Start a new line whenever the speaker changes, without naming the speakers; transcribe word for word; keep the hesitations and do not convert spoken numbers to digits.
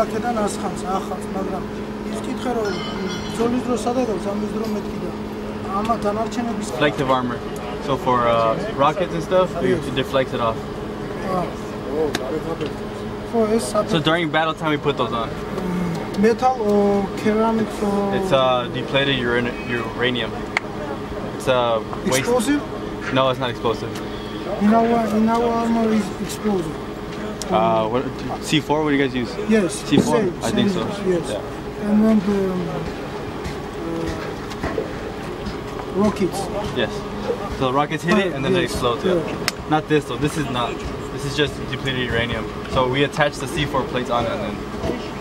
აქედან ასხანს, ახალს, მაგრამ ის კითხე რომ ბრძოლის დროს სადაგავს ამის დრო მეთქი და ამა დანარჩენების
Deflective armor. So for uh, rockets and stuff, you deflect it off. So during battle time we put those on.
Metal or ceramic or...
It's uh, depleted uranium. It's uh, waste.
Explosive?
No, it's not explosive.
In our, in our armor is explosive.
Uh, what, C four, what do you guys use?
Yes.
C four?
Same,
I
same
think so.
Yes.
Yeah.
And then the uh, rockets.
Yes. So the rockets hit it and then yes. They explode. Yeah. Yeah. Not this though, this is not. This is just depleted uranium. So we attach the C four plates on it and then